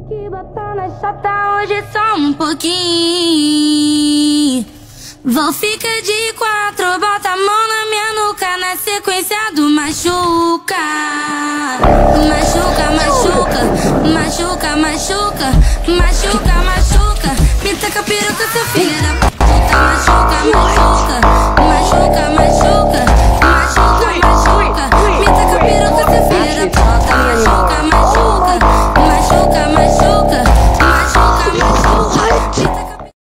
Que botar na chata hoje só um pouquinho. Vou ficar de quatro, bota a mão na minha nuca, na sequência do machuca. Machuca, machuca, machuca, machuca, machuca, machuca. Me taca a peruca, seu filho da p***.